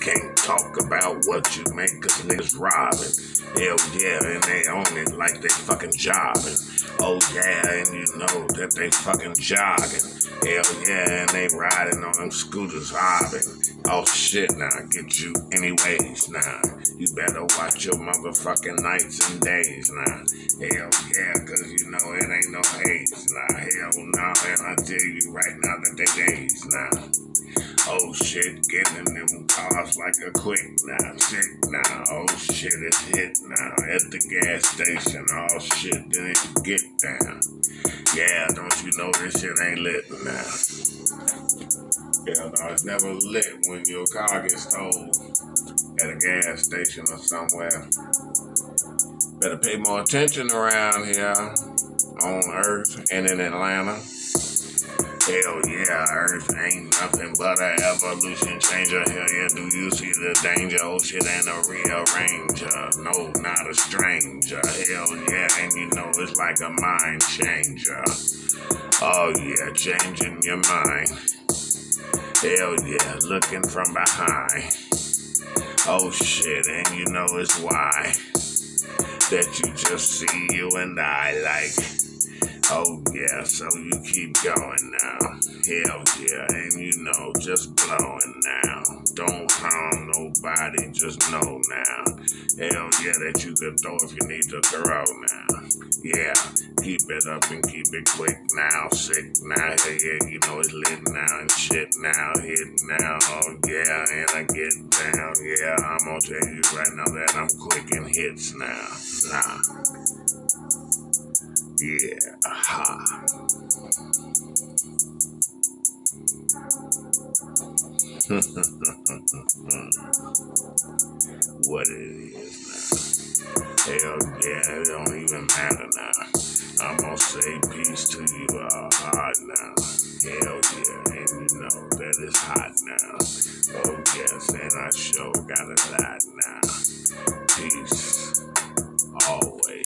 can't talk about what you make cause niggas robbing. Hell yeah, and they own it like they fucking jobbing. Oh yeah, and you know that they fucking jogging. Hell yeah, and they riding on them scooters hobbing. Oh shit, now get you anyways now. You better watch your motherfucking nights and days now. Hell yeah, cause you know it ain't no haze now. Hell no, and I tell you right now that they days now. Oh shit, getting in them cars like a quick now, sick now. Oh shit, it's hit now at the gas station. Oh shit, then it get down. Yeah, don't you know this shit ain't lit now? Yeah, no, it's never lit when your car gets stole at a gas station or somewhere. Better pay more attention around here on Earth and in Atlanta. Hell yeah, Earth ain't nothing but an evolution changer. Hell yeah, do you see the danger? Oh shit, ain't a rearranger. No, not a stranger. Hell yeah, and you know it's like a mind changer. Oh yeah, changing your mind. Hell yeah, looking from behind. Oh shit, and you know it's why that you just see you and I like. Oh yeah, so you keep going now. Hell yeah, and you know, just blowing now. Don't harm nobody, just know now. Hell yeah, that you can throw if you need to throw now. Yeah, keep it up and keep it quick now. Sick now, hell yeah, you know it's lit now and shit now. Hit now, oh yeah, and I get down. Yeah, I'm gonna tell you right now that I'm quick in hits now. Nah. Yeah, aha. What it is now. Hell yeah, it don't even matter now. I'm gonna say peace to you all hard now. Hell yeah, and you know that it's hot now. Oh yes, and I sure got a lot now. Peace. Always.